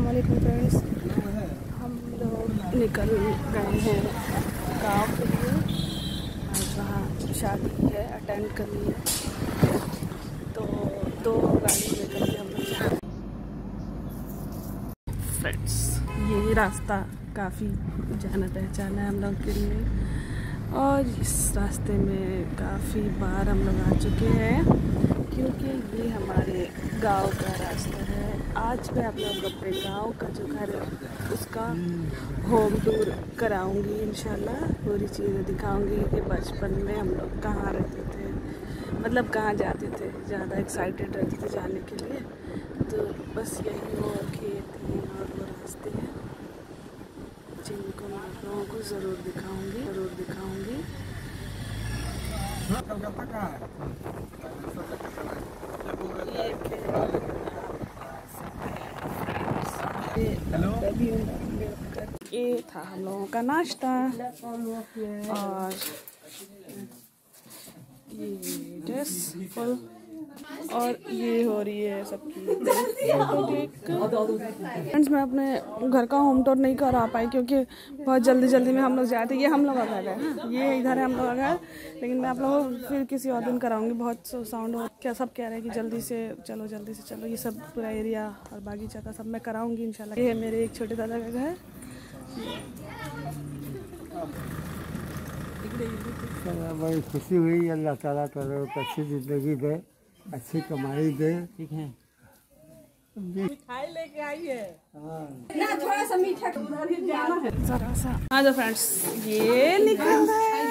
अस्सलामुअलैकुम फ्रेंड्स, हम लोग निकल गए हैं गाँव के लिए। आज वहाँ शादी है, अटेंड करनी है, तो 2 गाड़ी लेकर के हम लोग फ्रेंड्स। ये रास्ता काफ़ी जाना पहचाना है हम लोग के लिए और इस रास्ते में काफ़ी बार हम लोग आ चुके हैं क्योंकि ये हमारे गांव का रास्ता है। आज मैं आप लोग अपने गांव का जो घर है उसका होम टूर कराऊंगी इंशाल्लाह। पूरी चीज़ें दिखाऊंगी कि बचपन में हम लोग कहाँ रहते थे, मतलब कहाँ जाते थे, ज़्यादा एक्साइटेड रहते थे जाने के लिए। तो बस यही वो खेत हैं और वो रास्ते हैं जिनको मैं आप लोगों को ज़रूर दिखाऊंगी। ये था हम लोगों का नाश्ता और ये ड्रेस फुल और ये हो रही है सबकी फ्रेंड्स। मैं अपने घर का होम टूर नहीं करा पाई क्योंकि बहुत जल्दी में हम लोग जाते। ये हम लोग का घर है, ये इधर है हम लोग का घर, लेकिन मैं आप लोगों को फिर किसी और दिन कराऊंगी। बहुत साउंड हो क्या, सब कह रहे हैं कि जल्दी से चलो। ये सब पूरा एरिया और बागीचा का सब मैं कराऊंगी इंशाल्लाह। ये है मेरे एक छोटे दादा का घर। बड़ी खुशी हुई। अल्लाह ताला करो अच्छी ज़िंदगी दे, अच्छी कमाई दे। ठीक है, मिठाई लेके आई है ना, थोड़ा सा मीठा जरा सा। हाँ तो फ्रेंड्स, ये निकल रहा है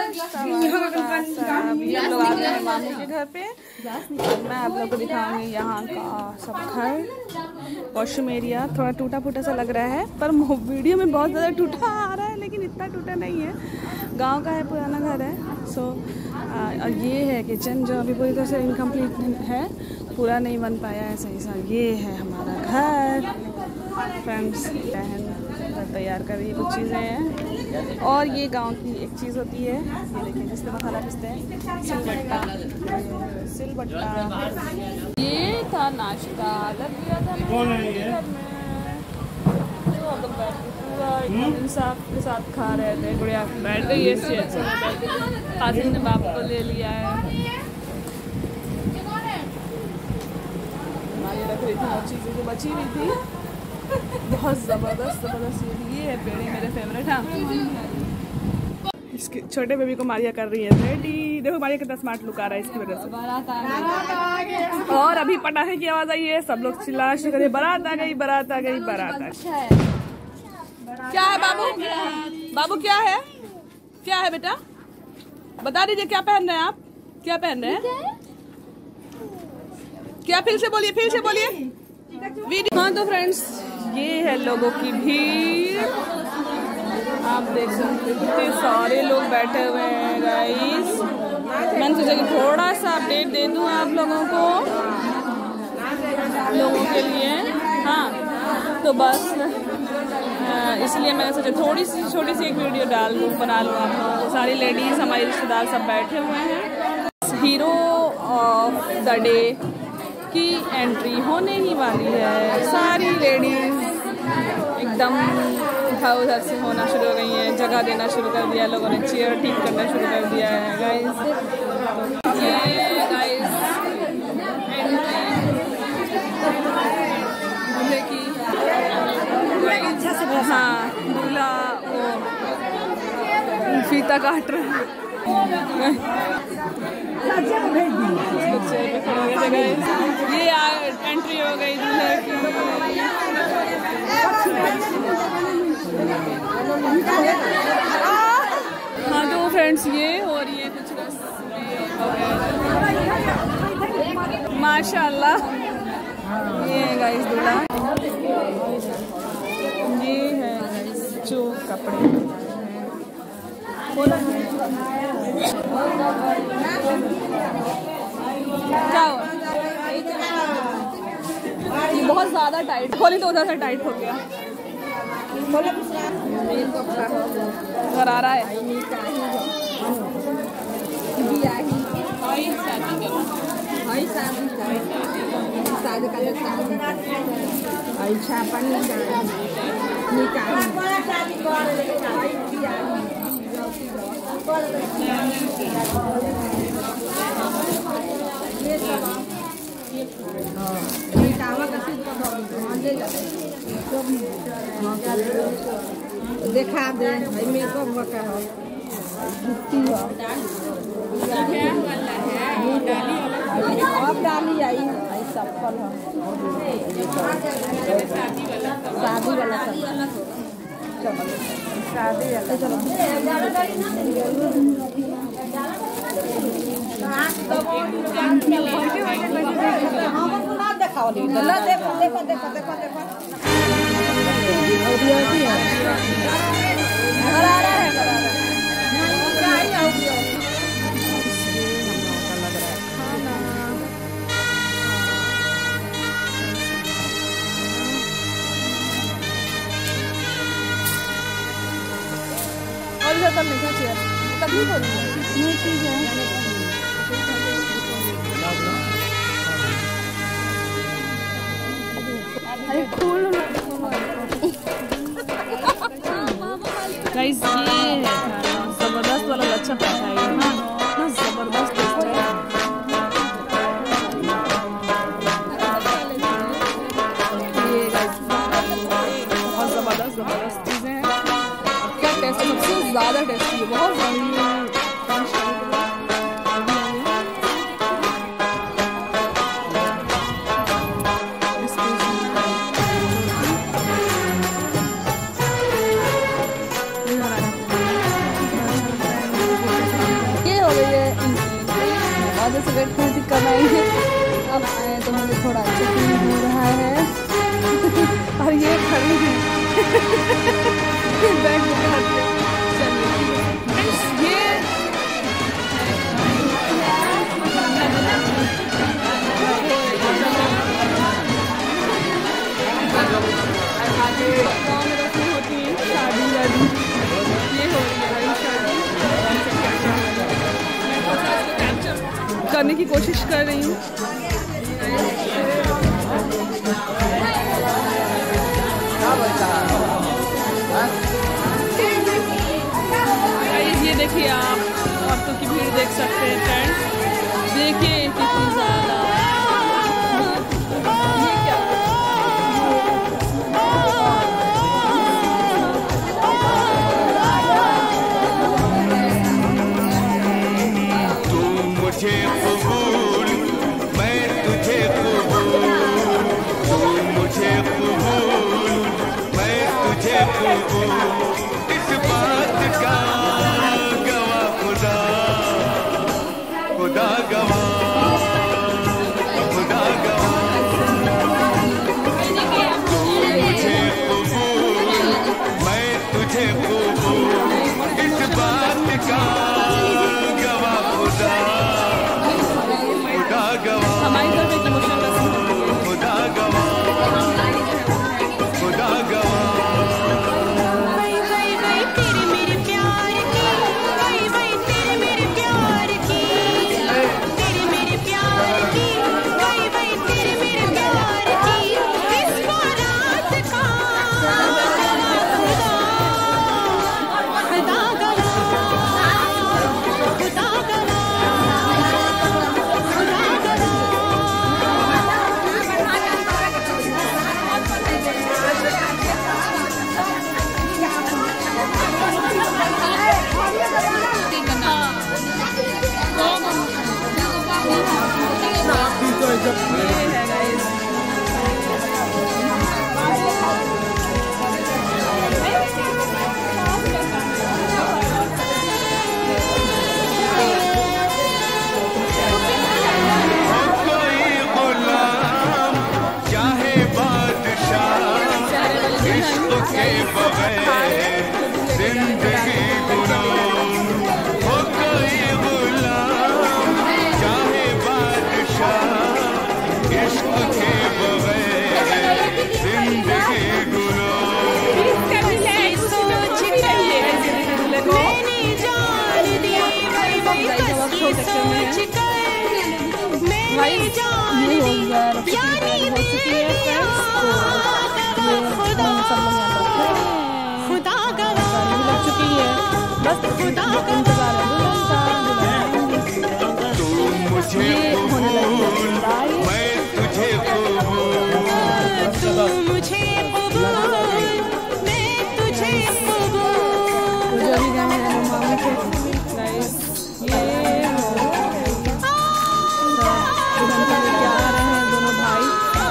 लोग आ गए हैं मामू के घर पे। मैं आप लोग को दिखाऊंगी यहाँ का सब घर। वॉशरूम एरिया थोड़ा टूटा फूटा सा लग रहा है, पर वीडियो में बहुत ज़्यादा टूटा आ रहा है, लेकिन इतना टूटा नहीं है। गांव का है, पुराना घर है। सो ये है किचन जो अभी पूरी तरह से इनकम्प्लीट है, पूरा नहीं बन पाया है सही सा। ये है हमारा घर फ्रेंड्स। बहन तैयार कर रही है, कुछ चीज़ें हैं। और ये गांव की एक चीज़ होती है, ये देखिए जिससे मसाला पीसते हैं, सिलबट्टा। ये था नाश्ता, लग गया था पूरा इंसाफ के साथ खा रहे थे। गुड़िया बैठ गई है, कासिम ने बाप को ले लिया है। रख रही थी और चीज़ें जो बची हुई थी, बहुत ज़बरदस्त ये है पेड़ी मेरे फेवरेट। हाँ, इसके छोटे बेबी को मारिया कर रही है रेडी। देखो मारिया कितना स्मार्ट लुक आ रहा है इसकी वजह से। और अभी पटाखे की आवाज़ आई है, सब लोग चिल्लाना शुरू करे, बारात आ गई। क्या है बाबू क्या है बेटा, बता दीजिए क्या पहन रहे हैं आप, क्या पहन रहे हैं, क्या? फिर से बोलिए हाँ तो फ्रेंड्स, ये है लोगों की भीड़। आप देख सकते हैं कितने सारे लोग बैठे हुए हैं गाइस। मैंने सोचा कि थोड़ा सा अपडेट दे दूं आप लोगों के लिए। हाँ तो बस इसलिए मैंने सोचा थोड़ी सी छोटी सी एक वीडियो बना लूँ आप लोगों को। सारी लेडीज़, हमारे रिश्तेदार सब बैठे हुए हैं। हीरो ऑफ द डे की एंट्री होने ही वाली है। सारी लेडीज़ एकदम उधर से होना शुरू हो गई हैं, जगह देना शुरू कर दिया लोगों ने, चेयर ठीक करना शुरू कर दिया है गाइस। ये गाइस दूल्हे की, हाँ दूल्हा वो फीता काट रहा है। ये एंट्री हो गई दूल्हे की। हाँ तो फ्रेंड्स, ये हो रही है कुछ माशाल्लाह। ये है गाइस दूल्हा, ये है गाइस जो कपड़े क्या हुआ? ये बहुत ज़्यादा टाइट, खोली तो उधर से टाइट हो गया। घर आ रहा है। देखा दे भाई मेकअप का हो अब डाली आई भाई सफल हो शादी वाला शादी वाला देखो देखो देखो देखो देखो और इधर करने का चेयर तभी बोलूँ नहीं ठीक है अरे फूल गाइस ये जबरदस्त वाला अच्छा पैसा है ना जबरदस्त टेस्ट है ये गाइस बहुत जबरदस्त चीजें हैं क्या टेस्ट सबसे ज्यादा टेस्टी है बहुत से वेट करती कब आएंगे अब आए तो मुझे थोड़ा अच्छा फील हो रहा है और ये खड़ी है बैग चलिए आगे गाँव में रखनी होती है शादी वादी ये हो रही है शादी करने की कोशिश कर रही हूँ ये देखिए आप औरतों की भीड़ देख सकते हैं फ्रेंड्स देखिए कितनी ज़्यादा ये क्या मुझे कबूल मैं तुझे कबूल तू मुझे कबूल मैं तुझे कबूल इस बात का गवाह खुदा खुदा गवाह खुदा गवाह तू मुझे कबूल मैं तुझे कबूल इस बात का गवाह खुदा हमारी तरफ एक इमोशनल खुदा गवाह खुदा गवाह तेरे मेरे प्यार की वही वही तेरे मेरे प्यार की तेरे मेरे प्यार की वही वही तेरे मेरे प्यार की इस बारात का खुदा जिंदगी गुलाम हो कोई गुलाम चाहे बादशाह इश्क के बगैर जिंदगी गुलाम सोच मैंने जान दी वही वही सोच कर ये हो गया रखी की तैयारी हो चुकी है फ्रेंड्स। तो ये हम सब लोग यहाँ पर खड़े हैं, खुदा गाड़ी भी लग चुकी है, बस इंतजार है दुल्हन का। तू मुझे ये होने लगी है कबूल, विदाई। मैं तुझे कबूल। तू मुझे कबूल, मैं तुझे कबूल। तो जो भी गए हैं मामी के गाइस, ये दुल्हन को लेके आ रहे हैं दोनों भाई।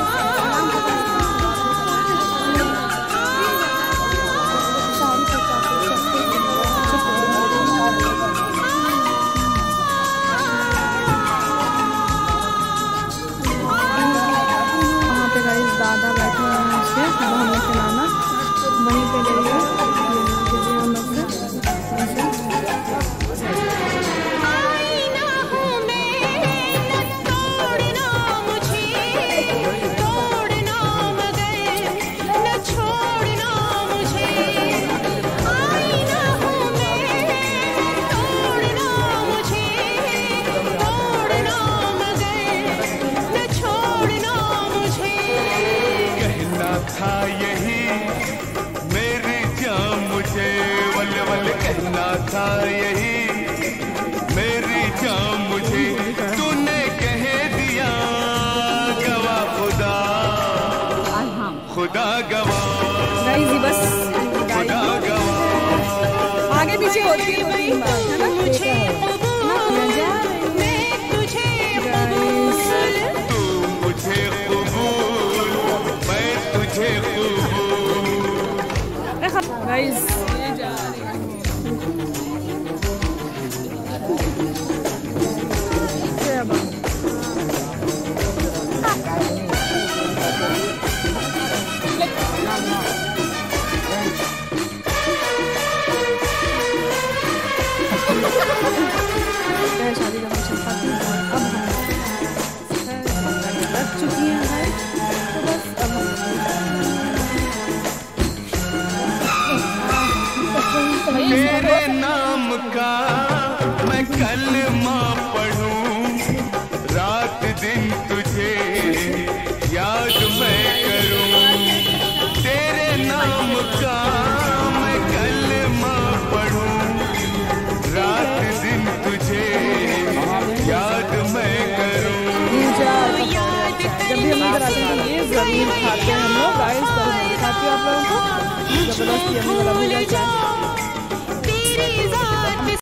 वहाँ पे गाइस दादा बैठे हुए हैं उसके, वो हमने खिलाना वहीं पे ले लिया हम लोग से। आईना हूँ मैं, न तोड़ना मुझे, तोड़ना मगर न छोड़ना मुझे। आईना हूँ मैं, तोड़ना मुझे, तोड़ना मगर न छोड़ना मुझे। कहना था यही मेरी जान मुझे, वल वल कहना था यही मेरी जान मुझे। तूने कह दिया गवा खुदा, खुदा गवा, गाइस ये बस खुदा गवा। आगे पीछे होती है दो-तीन बार, है ना? मुझे कबूल, मैं तुझे कबूल। तू मुझे कबूल, मैं तुझे कबूल। गाइस ये जा रही है। क्या बात? शादी का फंक्शन था अब हम लग चुकी हैं गाइस। तो बस अब तेरे नाम का मैं कलमा पढ़ूं, रात दिन तुझे याद मैं करूं। तेरे नाम का मैं कलमा पढ़ूं, रात दिन तुझे याद मैं करूं। जब भी हम इधर आते हैं तो ये जरूर खाते हैं हम लोग गाइस। तो खाते हैं आप लोगों को जबरदस्ती हम लोग भूल जाते हैं।